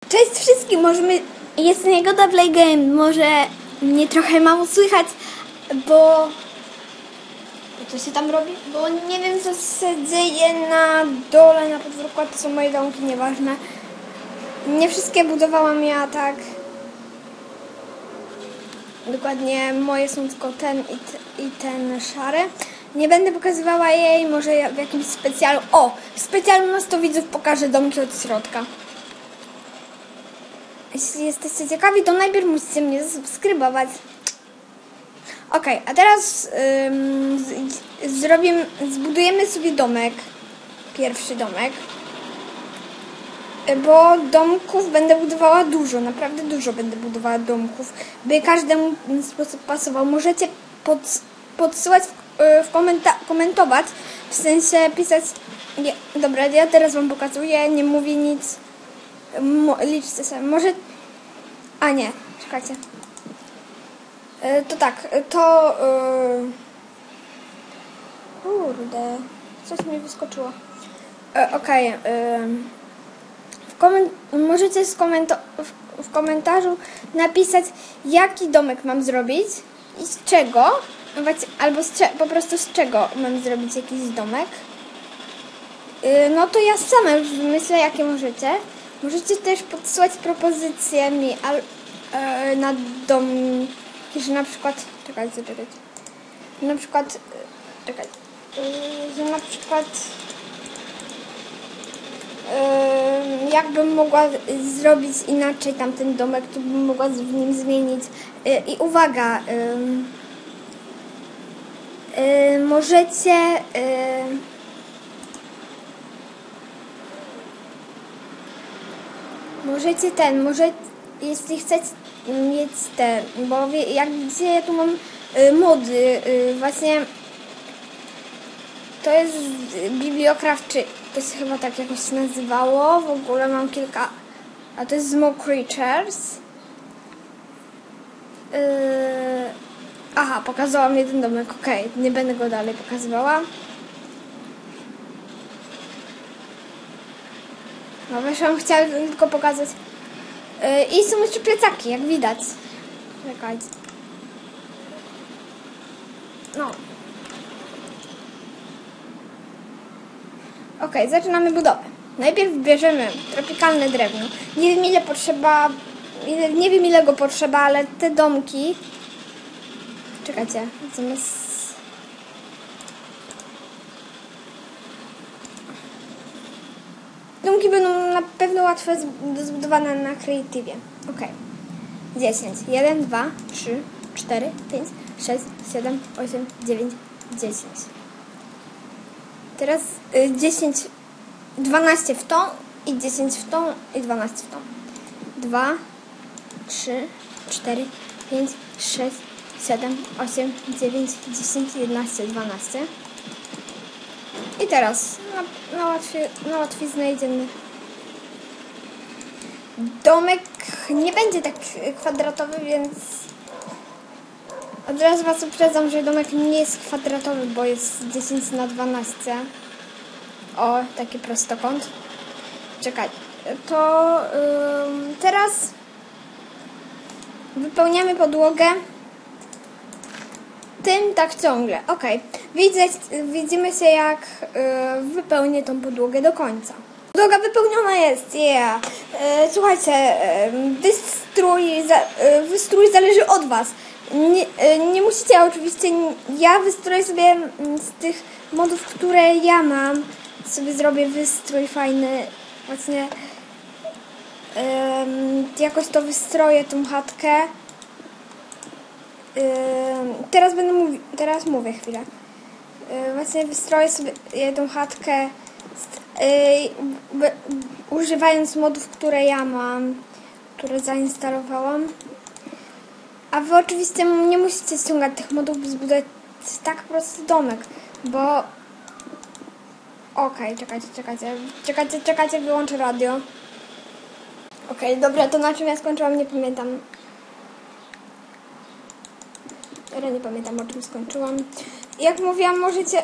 Cześć wszystkim, jest Niegoda Play Game, może mnie trochę mało słychać, bo co się tam robi? Bo nie wiem, co się dzieje na dole, na podwórku, to są moje domki, nieważne. Nie wszystkie budowałam ja, tak. Dokładnie, moje są tylko ten i ten szary. Nie będę pokazywała jej, może w jakimś specjalu. O! W specjalu na 100 widzów pokażę domki od środka. Jeśli jesteście ciekawi, to najpierw musicie mnie zasubskrybować. Okej, a teraz zbudujemy sobie domek. Pierwszy domek. Bo domków będę budowała dużo, naprawdę dużo będę budowała domków, by każdemu w sposób pasował. Możecie podsyłać, komentować, w sensie pisać. Nie, dobra, ja teraz wam pokazuję, nie mówię nic. Liczcie sobie, może... A nie, czekajcie. To tak, to... Kurde, coś mi wyskoczyło. Okej, możecie w komentarzu napisać, jaki domek mam zrobić i z czego, albo po prostu z czego mam zrobić jakiś domek. No to ja sama już wymyślę, jakie możecie. Możecie też podsyłać propozycje mi na dom, że na przykład, czekajcie, że na przykład jakbym mogła zrobić inaczej tamten domek, to bym mogła w nim zmienić. I uwaga, jeśli chcecie mieć bo jak widzicie, ja tu mam mody, właśnie to jest Bibliocraft, czy to się chyba tak jakoś nazywało, w ogóle mam kilka, a to jest Small Creatures. Aha, pokazałam jeden domek, okej, nie będę go dalej pokazywała. No weszłam, chciałam tylko pokazać. I są jeszcze plecaki, jak widać. Czekajcie. No. Okej, zaczynamy budowę. Najpierw bierzemy tropikalne drewno. Nie wiem ile go potrzeba, ale te domki... Czekajcie, domki będą na pewno łatwe do zbudowania na Creative'ie. Okej. 10. 1, 2, 3, 4, 5, 6, 7, 8, 9, 10. Teraz 12 w tą i 10 w tą i 12 w tą. 2, 3, 4, 5, 6, 7, 8, 9, 10, 11, 12. I teraz na łatwiznę idziemy. Domek nie będzie tak kwadratowy, więc od razu was uprzedzam, że domek nie jest kwadratowy, bo jest 10 na 12. O, taki prostokąt. Czekaj, to teraz wypełniamy podłogę tym tak ciągle. Okej. Widzimy się, jak wypełnię tą podłogę do końca. Podłoga wypełniona jest, yeah. Słuchajcie, wystrój zależy od was. Nie musicie oczywiście, ja wystroję sobie z tych modów, które ja mam, sobie zrobię wystrój fajny, właśnie jakoś to wystroję, tą chatkę. Teraz mówię chwilę. Właśnie wystroję sobie tą chatkę używając modów, które ja mam, które zainstalowałam. A wy oczywiście nie musicie ściągać tych modów, by zbudować tak prosty domek, bo... Okej, czekajcie, wyłączę radio. Okej, dobra, to na czym ja skończyłam, nie pamiętam. Teraz nie pamiętam, o czym skończyłam. Jak mówiłam, możecie...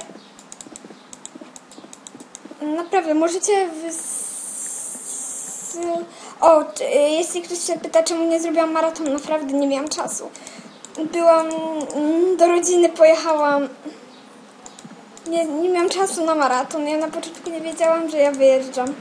Naprawdę, możecie Jeśli ktoś się pyta, czemu nie zrobiłam maratonu, naprawdę nie miałam czasu. Byłam do rodziny, pojechałam. Nie miałam czasu na maraton. Ja na początku nie wiedziałam, że ja wyjeżdżam.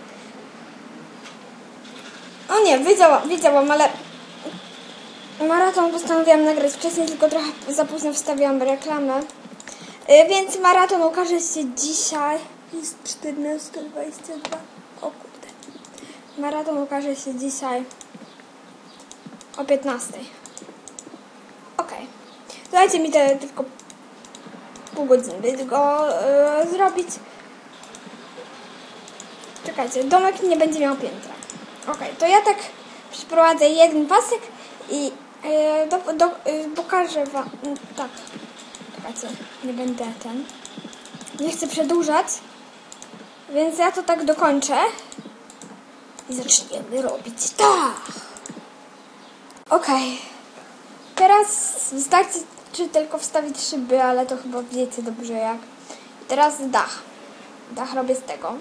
Wiedziałam, ale maraton postanowiłam nagrać wcześniej, tylko trochę za późno wstawiłam reklamę. Więc maraton ukaże się dzisiaj. Jest 14:22. O kurde. Maraton ukaże się dzisiaj o 15:00. Okej. Dajcie mi tylko pół godziny, by go zrobić. Czekajcie, domek nie będzie miał piętra. Okej, to ja tak przyprowadzę jeden pasek i pokażę wam. Tak. Czekajcie, nie będę nie chcę przedłużać, więc ja to tak dokończę i zaczniemy robić tak. Okej. Teraz wystarczy tylko wstawić szyby, ale to chyba wiecie dobrze jak. I teraz dach. Dach robię z tego.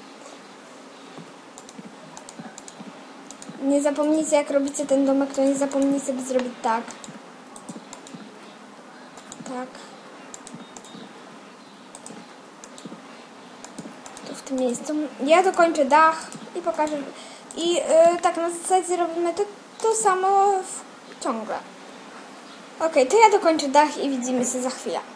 Nie zapomnijcie, jak robicie ten domek, to nie zapomnijcie, by zrobić tak. Tak. Tu w tym miejscu. Ja dokończę dach i pokażę. I tak na zasadzie robimy to samo ciągle. Okej, to ja dokończę dach i widzimy się za chwilę.